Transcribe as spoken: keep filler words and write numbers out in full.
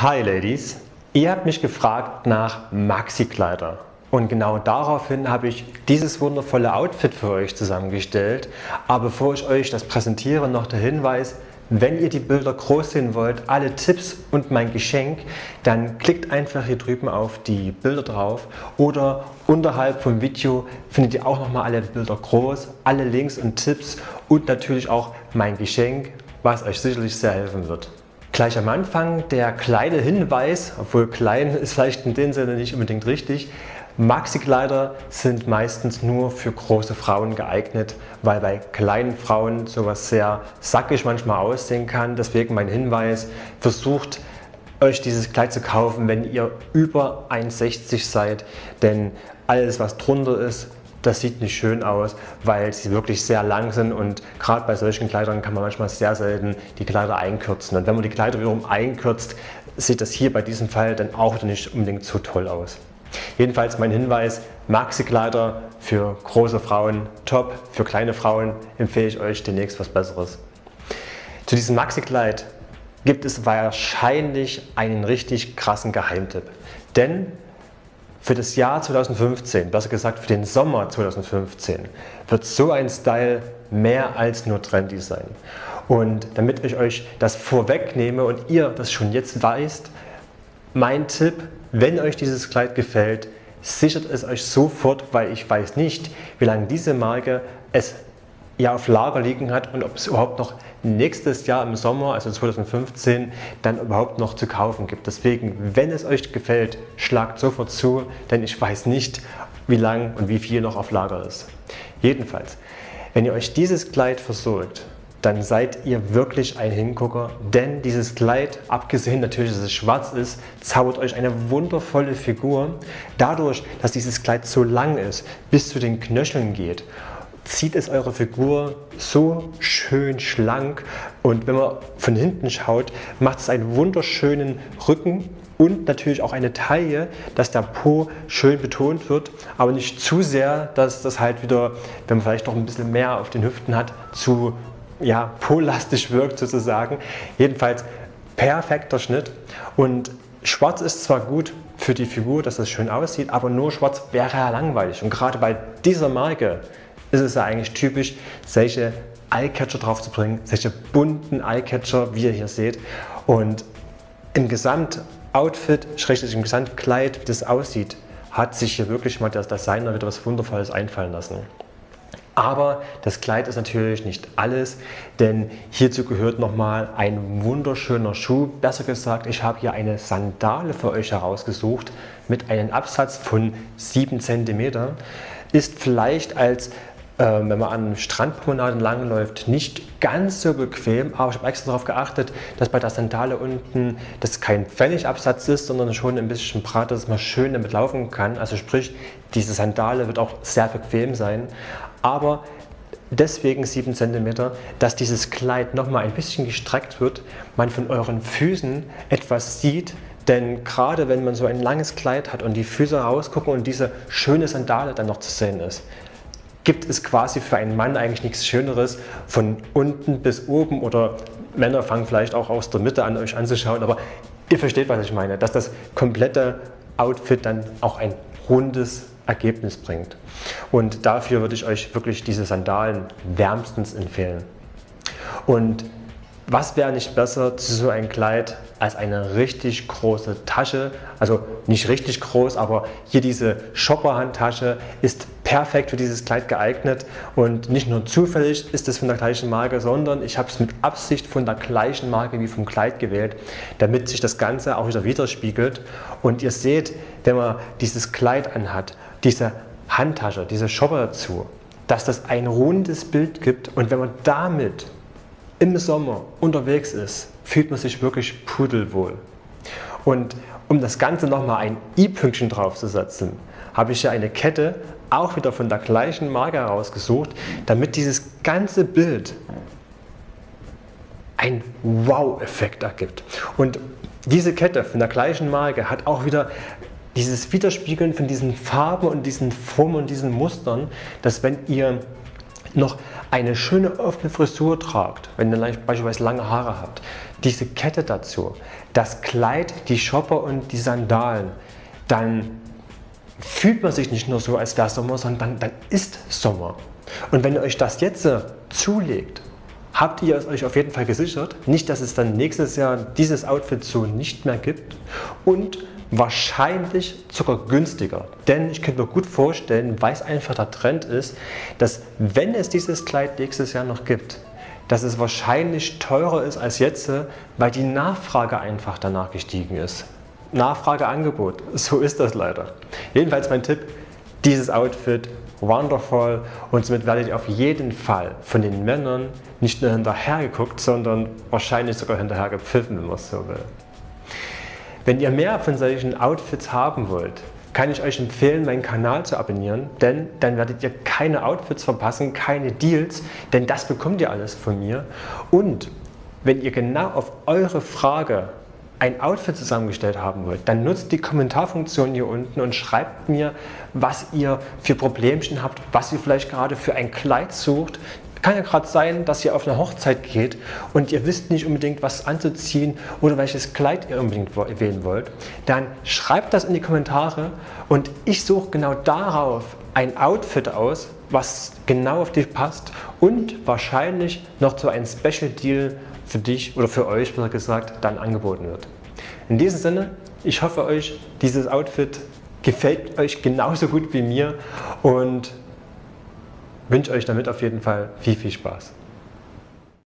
Hi Ladies, ihr habt mich gefragt nach Maxi-Kleider und genau daraufhin habe ich dieses wundervolle Outfit für euch zusammengestellt. Aber bevor ich euch das präsentiere, noch der Hinweis: Wenn ihr die Bilder groß sehen wollt, alle Tipps und mein Geschenk, dann klickt einfach hier drüben auf die Bilder drauf oder unterhalb vom Video findet ihr auch nochmal alle Bilder groß, alle Links und Tipps und natürlich auch mein Geschenk, was euch sicherlich sehr helfen wird. Gleich am Anfang der kleine Hinweis, obwohl klein ist vielleicht in dem Sinne nicht unbedingt richtig: Maxi-Kleider sind meistens nur für große Frauen geeignet, weil bei kleinen Frauen sowas sehr sackig manchmal aussehen kann. Deswegen mein Hinweis: Versucht euch dieses Kleid zu kaufen, wenn ihr über eins sechzig seid, denn alles was drunter ist, das sieht nicht schön aus, weil sie wirklich sehr lang sind und gerade bei solchen Kleidern kann man manchmal sehr selten die Kleider einkürzen. Und wenn man die Kleider wiederum einkürzt, sieht das hier bei diesem Fall dann auch nicht unbedingt so toll aus. Jedenfalls mein Hinweis: Maxi-Kleider für große Frauen top, für kleine Frauen empfehle ich euch demnächst was Besseres. Zu diesem Maxi-Kleid gibt es wahrscheinlich einen richtig krassen Geheimtipp, denn für das Jahr zweitausendfünfzehn, besser gesagt für den Sommer zweitausendfünfzehn, wird so ein Style mehr als nur trendy sein. Und damit ich euch das vorwegnehme und ihr das schon jetzt weißt, mein Tipp: Wenn euch dieses Kleid gefällt, sichert es euch sofort, weil ich weiß nicht, wie lange diese Marke es ja auf Lager liegen hat und ob es überhaupt noch nächstes Jahr im Sommer, also zweitausendfünfzehn, dann überhaupt noch zu kaufen gibt. Deswegen, wenn es euch gefällt, schlagt sofort zu, denn ich weiß nicht, wie lang und wie viel noch auf Lager ist. Jedenfalls, wenn ihr euch dieses Kleid versorgt, dann seid ihr wirklich ein Hingucker, denn dieses Kleid, abgesehen natürlich, dass es schwarz ist, zaubert euch eine wundervolle Figur. Dadurch, dass dieses Kleid so lang ist, bis zu den Knöcheln geht, zieht es eure Figur so schön schlank, und wenn man von hinten schaut, macht es einen wunderschönen Rücken und natürlich auch eine Taille, dass der Po schön betont wird, aber nicht zu sehr, dass das halt wieder, wenn man vielleicht noch ein bisschen mehr auf den Hüften hat, zu ja, po-lastig wirkt sozusagen. Jedenfalls perfekter Schnitt, und schwarz ist zwar gut für die Figur, dass das schön aussieht, aber nur schwarz wäre ja langweilig, und gerade bei dieser Marke ist es ja eigentlich typisch, solche Eyecatcher drauf zu bringen, solche bunten Eyecatcher, wie ihr hier seht. Und im Gesamtoutfit, schrägstrich im Gesamtkleid, wie das aussieht, hat sich hier wirklich mal der Designer wieder was Wundervolles einfallen lassen. Aber das Kleid ist natürlich nicht alles, denn hierzu gehört nochmal ein wunderschöner Schuh. Besser gesagt, ich habe hier eine Sandale für euch herausgesucht mit einem Absatz von sieben Zentimeter. Ist vielleicht als Ähm, wenn man an Strandpromenaden langläuft, nicht ganz so bequem, aber ich habe extra darauf geachtet, dass bei der Sandale unten das kein Pfennigabsatz ist, sondern schon ein bisschen Brat, dass man schön damit laufen kann. Also sprich, diese Sandale wird auch sehr bequem sein, aber deswegen sieben Zentimeter, dass dieses Kleid nochmal ein bisschen gestreckt wird, man von euren Füßen etwas sieht. Denn gerade wenn man so ein langes Kleid hat und die Füße rausgucken und diese schöne Sandale dann noch zu sehen ist, gibt es quasi für einen Mann eigentlich nichts Schöneres, von unten bis oben, oder Männer fangen vielleicht auch aus der Mitte an, euch anzuschauen, aber ihr versteht, was ich meine, dass das komplette Outfit dann auch ein rundes Ergebnis bringt. Und dafür würde ich euch wirklich diese Sandalen wärmstens empfehlen. Und was wäre nicht besser zu so einem Kleid als eine richtig große Tasche? Also nicht richtig groß, aber hier diese Shopper-Handtasche ist perfekt für dieses Kleid geeignet, und nicht nur zufällig ist es von der gleichen Marke, sondern ich habe es mit Absicht von der gleichen Marke wie vom Kleid gewählt, damit sich das Ganze auch wieder widerspiegelt. Und ihr seht, wenn man dieses Kleid anhat, diese Handtasche, diese Shopper dazu, dass das ein rundes Bild gibt, und wenn man damit im Sommer unterwegs ist, fühlt man sich wirklich pudelwohl. Und um das Ganze nochmal ein i-Pünktchen draufzusetzen, habe ich hier eine Kette, auch wieder von der gleichen Marke herausgesucht, damit dieses ganze Bild einen Wow-Effekt ergibt. Und diese Kette von der gleichen Marke hat auch wieder dieses Widerspiegeln von diesen Farben und diesen Formen und diesen Mustern, dass wenn ihr noch eine schöne offene Frisur tragt, wenn ihr beispielsweise lange Haare habt, diese Kette dazu, das Kleid, die Shopper und die Sandalen, dann fühlt man sich nicht nur so, als wäre Sommer, sondern dann, dann ist Sommer. Und wenn ihr euch das jetzt zulegt, habt ihr es euch auf jeden Fall gesichert. Nicht, dass es dann nächstes Jahr dieses Outfit so nicht mehr gibt und wahrscheinlich sogar günstiger. Denn ich könnte mir gut vorstellen, weil es einfach der Trend ist, dass wenn es dieses Kleid nächstes Jahr noch gibt, dass es wahrscheinlich teurer ist als jetzt, weil die Nachfrage einfach danach gestiegen ist. Nachfrage, Angebot, so ist das leider. Jedenfalls mein Tipp, dieses Outfit, wonderful, und somit werdet ihr auf jeden Fall von den Männern nicht nur hinterher geguckt, sondern wahrscheinlich sogar hinterher gepfiffen, wenn man es so will. Wenn ihr mehr von solchen Outfits haben wollt, kann ich euch empfehlen, meinen Kanal zu abonnieren, denn dann werdet ihr keine Outfits verpassen, keine Deals, denn das bekommt ihr alles von mir. Und wenn ihr genau auf eure Frage ein Outfit zusammengestellt haben wollt, dann nutzt die Kommentarfunktion hier unten und schreibt mir, was ihr für Problemchen habt, was ihr vielleicht gerade für ein Kleid sucht. Kann ja gerade sein, dass ihr auf eine Hochzeit geht und ihr wisst nicht unbedingt, was anzuziehen oder welches Kleid ihr unbedingt wählen wollt. Dann schreibt das in die Kommentare und ich suche genau darauf ein Outfit aus, was genau auf dich passt und wahrscheinlich noch zu einem Special Deal für dich oder für euch, besser gesagt, dann angeboten wird. In diesem Sinne, ich hoffe euch, dieses Outfit gefällt euch genauso gut wie mir und wünsche euch damit auf jeden Fall viel, viel Spaß.